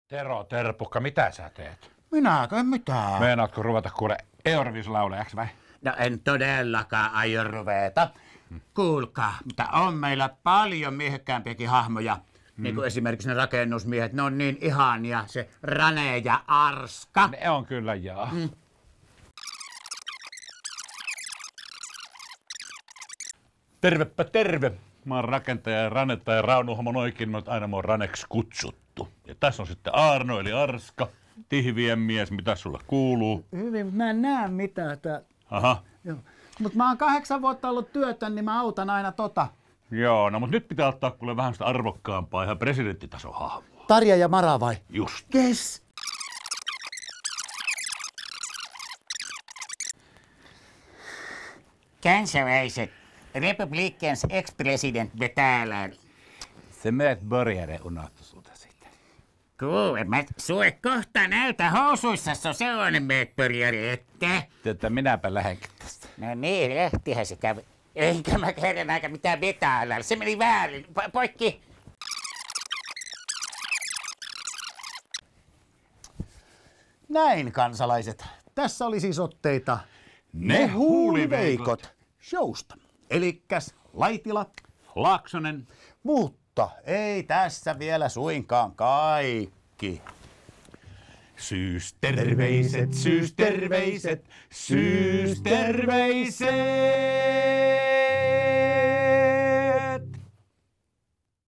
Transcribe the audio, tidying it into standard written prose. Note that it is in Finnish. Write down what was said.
Tero Terpukka, mitä sä teet? Minäkö mitään? Meinaatko ruveta kuule Euroviisulaulejaksi vai? No en todellakaan aio ruveta. Kuulkaa, mutta on meillä paljon miehekkäämpiäkin hahmoja. Niin kuin esimerkiksi ne rakennusmiehet, ne on niin ihania, se Rane ja Arska. Ne on kyllä jaa. Tervepä terve! Mä oon rakentaja ja Ranetta ja Raunuhamon oikein, mutta aina mä oon Raneksi kutsuttu. Ja tässä on sitten Aarno eli Arska, Tihvien mies, mitä sulle kuuluu? Hyvin, mutta mä en näe mitään. Aha. Mutta mä oon 8 vuotta ollut työtön, niin mä autan aina tota. Joo, no mutta nyt pitää ottaa kuule vähän sitä arvokkaampaa ihan presidenttitason hahmoa. Tarja ja Mara vai? Just. Yes! Kansalaiset, Republikens ex-president betäälar. Se meet började unohtu sulta sitten. Kuule, mä sulle kohta näytä housuissa se on meetpörjäri, että. Minäpä lähdenkin tästä. No niin, lähtihän se kävi. Eikä mä kerran aika mitään betäälar, se meni väärin. Poikki. Näin, kansalaiset. Tässä oli siis otteita Ne huuliveikot showsta. Elikkäs Laitila, Laaksonen. mutta ei tässä vielä suinkaan kaikki. Syysterveiset, syysterveiset, syysterveiset.